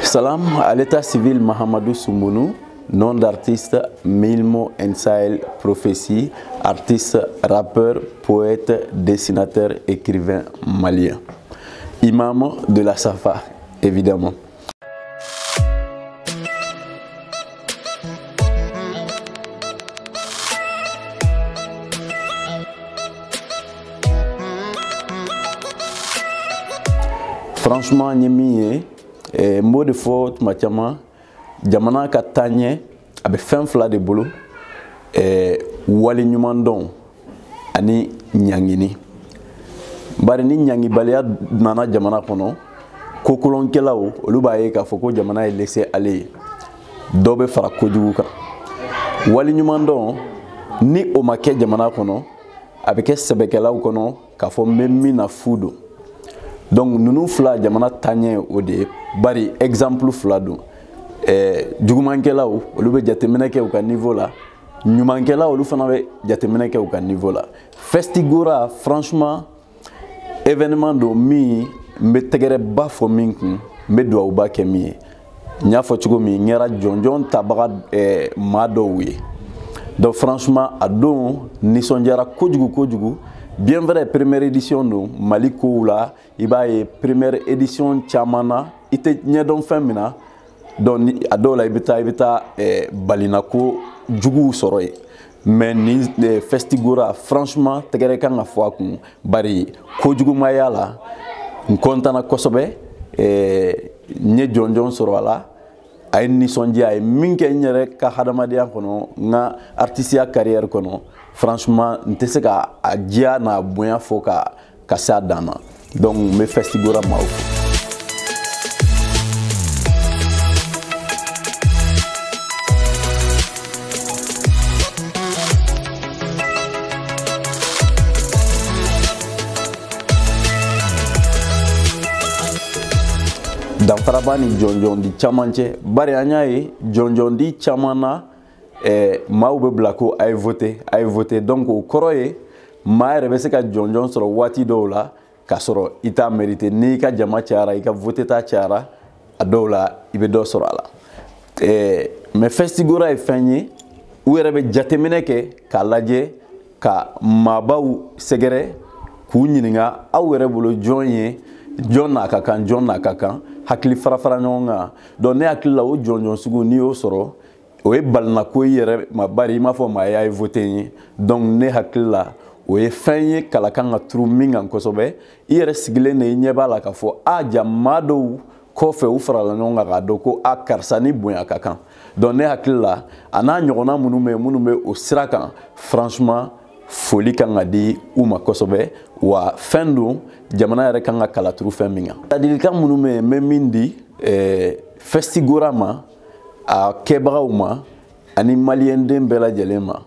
Salam à l'état civil Mahamadou Soumbounou, nom d'artiste Milmo Nsahel Prophétie, artiste, rappeur, poète, dessinateur, écrivain malien. Imam de la Safa, évidemment. Franchement, Nyemi est mot de faute, Matiama, Jamana Katanye, avec fin fla de boulot, et Wali Numandon, Ani Nyangini. Barini Nyangi Balea Nana Jamana Kono, Kokolon Kelao, Lubae Kafoko Jamana est laissé aller. Dobe Farakoduka. Wali Numandon, ni Omake Jamana Kono, avec Sebekela ou Kono, Kafo Memi na Fudo. Donc nous fla jamana tanye ode bari exemple fla do jugumankela o olu be jateminɛ kɛ u ka niveau la ɲumankela olu fana be jateminɛ kɛ u ka niveau la Festigora franchement événement do mi me tɛgɛrɛ ba fɔ min kun me duwawu ba kɛ min ye n y'a fɔ cogo min ŋɛra jɔnjɔn tabaga maa dɔw ye donc franchement a don nisɔndiyara kojugu kojugu. Bien vrai, première édition no Mali ko la i b'a ye première édition caman na i tɛ ɲɛdɔn fɛn min na donc a dɔw la i bɛ taa balinako juguw sɔrɔ yen mais ni Festigora franchement tɛgɛrɛ kan ka fɔ a kun bari kojugumaya la n kɔntana kosɛbɛ n ye jɔnjɔn sɔrɔ a la a ye nisɔndiya a ye min kɛ n yɛrɛ ka hadamadenya kɔnɔ n ka artisiya carrière kɔnɔ franchement n tɛ se ka a diya n'a bonya fɔ ka se a dan na donc n bɛ Festigora maaw fo. Danfaraba ni jɔnjɔn di caman cɛ bari an y'a ye jɔnjɔn di caman na maaw bɛ bila ko a ye voté donc o kɔrɔ ye maa yɛrɛ bɛ se ka jɔnjɔn sɔrɔ waati dɔw la k'a sɔrɔ i t'a mérité n'i ka jama cayara i ka voté ta cayara a dɔw la i bɛ dɔ sɔrɔ a la mais Festigora ye fɛn ye u yɛrɛ bɛ jateminɛ kɛ k'a lajɛ ka maabaw sɛgɛrɛ k'u ɲininka aw yɛrɛ bolo jɔn ye jɔn n'a ka kan jɔn n'a ka kan hakili fara ɲɔgɔn kan donc ne hakili la o jɔnjɔn sugu n'i y'o sɔrɔ o ye balinako i yɛrɛ ma bari i m'a fɔ maa y'a ye voté ye donc ne hakili la o ye fɛn ye kala kan ka turu min kan kosɛbɛ i yɛrɛ sigilen de i ɲɛ b'a la k'a fɔ a ja maa dɔw kɔfɛ u farala ɲɔgɔn kan k'a dɔn ko a karisa ni bonya ka kan donc ne hakili la a n'a ɲɔgɔnna minnu bɛ o sira kan franchement foli kan ka di u ma kosɛbɛ wa fɛn don jamana yɛrɛ kan ka kala turu fɛn min kan ladilikan minnu bɛ yen n bɛ min di Festigora ma a kɛbagaw ma ani maliyɛnden bɛɛ lajɛlen ma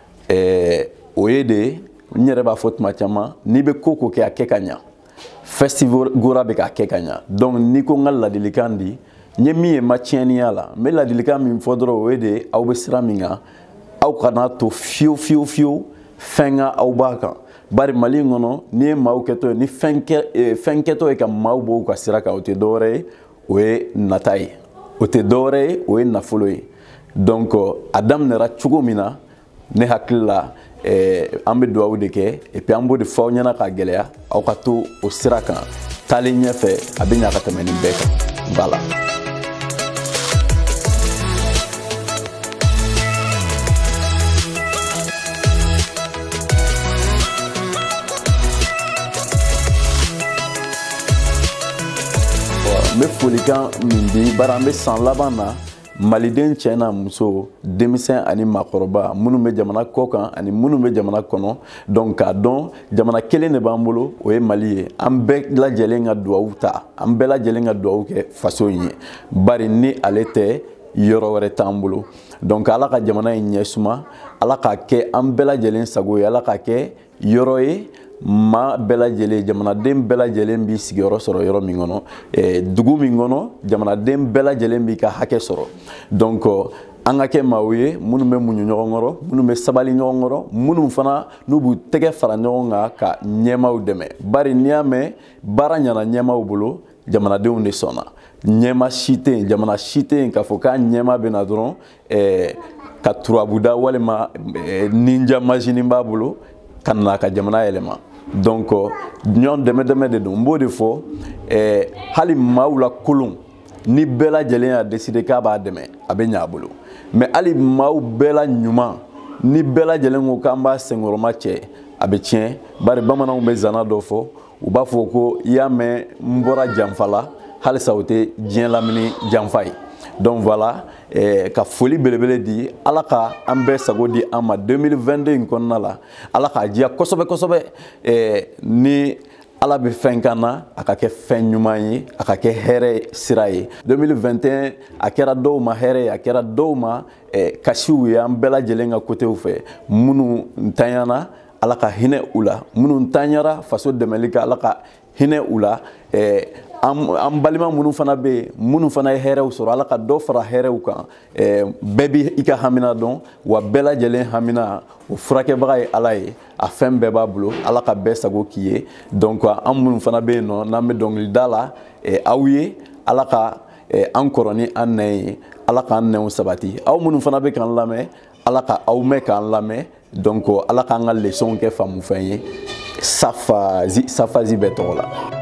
o ye de n yɛrɛ b'a fɔ tuma caman n'i bɛ ko kɛ a kɛ ka ɲa Festigora bɛ k'a kɛ ka ɲa donc n'i ko n ka ladilikan di n ye min ye n ma tiɲɛniya la n bɛ ladilikan min fɔ dɔrɔn o ye de aw bɛ sira min kan aw kana to fiyewu fɛn ka aw b'a kan bari Mali in kɔnɔ n'i ye maaw kɛtɔ ye ni fɛn kɛtɔ ye ka maaw bɔ u ka sira kan o tɛ dɔwɛrɛ ye o ye nata ye o tɛ dɔwɛrɛ ye o ye nafolo ye donc a daminɛra cogo min na ne hakili la an bɛ duwawu de kɛ et puis an b'o de fɔ aw ɲɛna ka gɛlɛya aw ka to o sira kan taalen ɲɛfɛ a bɛ ɲa ka tɛmɛ nin bɛɛ kan voilà. N bɛ folikan min di bari an bɛ san laban na maliden cɛ n'a muso denmisɛn ani maakɔrɔba minnu bɛ jamana kɔ kan ani minnu bɛ jamana kɔnɔ donc k'a dɔn jamana kelen de b'an bolo o ye Mali ye an bɛɛ lajɛlen ka duwawu ta an bɛɛ lajɛlen ka duwawu kɛ faso in ye bari ni ale tɛ yɔrɔ wɛrɛ t'an bolo donc ala ka jamana in ɲɛ suma ala k'a kɛ an bɛɛ lajɛlen sago ye ala k'a kɛ yɔrɔ ye maa bɛɛ lajɛlen jamanaden bɛɛ lajɛlen b'i sigiyɔrɔ sɔrɔ yɔrɔ min kɔnɔ dugu min kɔnɔ jamanaden bɛɛ lajɛlen b'i ka hakɛ sɔrɔ donc an ka kɛ maaw ye minnu bɛ muɲu ɲɔgɔn kɔrɔ minnu bɛ sabali ɲɔgɔn kɔrɔ minnu fana n'u b'u tɛgɛ fara ɲɔgɔn kan ka ɲɛmaaw dɛmɛ bari n'i y'a mɛn baara ɲɛna ɲɛmaaw bolo jamanadenw de sɔnna ɲɛma si tɛ yen jamana si tɛ yen k'a fɔ k'a ɲɛma bɛ na dɔrɔn ka turabuda walima ninja machine b'a bolo ka na ka jamana yɛlɛma donc ɲɔgɔn dɛmɛ de don n b'o de fɔ hali maaw la kolon ni bɛɛ lajɛlen y'a décider k'a b'a dɛmɛ a bɛ ɲɛ a bolo mais hali maaw bɛɛ la ɲuman ni bɛɛ lajɛlen ko k'an b'a senkɔrɔma cɛ a bɛ tiɲɛ bari bamananw bɛ zana dɔ fɔ u b'a fɔ ko i y'a mɛn n bɔra janfa la halisa o tɛ diɲɛ lamini janfa ye donc voilà ka foli belebele di ala ka an bɛɛ sago di an ma 2022 in kɔnɔna la ala k'a diya kosɛbɛ kosɛbɛ ni ala bɛ fɛn kan na a ka kɛ fɛn ɲuman ye a ka kɛ hɛrɛ sira ye 2021 a kɛra dɔw ma hɛrɛ ye a kɛra dɔw ma kasiw ye an bɛɛ lajɛlen ka kotew fɛ minnu ntanyana ala ka hinɛ u la minnu ntanyara faso dɛmɛli ka ala ka hinɛ u la an balima minnu fana bɛ yen minnu fana ye hɛrɛw sɔrɔ ala ka dɔ fara hɛrɛw kan bɛɛ b'i ka hamina dɔn wa bɛɛ lajɛlen hamina o furakɛbaga ye ala ye a fɛn bɛɛ b'a bolo ala ka bɛɛ sago k'i ye donc an minnu fana bɛ yen nɔ n'an bɛ dɔnkilida la aw ye ala ka an kɔrɔ ni an nɛn ye ala k'an nɛnw sabati aw minnu fana bɛ k'an lamɛn ala ka aw mɛn k'an lamɛn donc ala k'an ka leçon kɛ faamufɛn ye safazi bɛɛ tɔgɔ la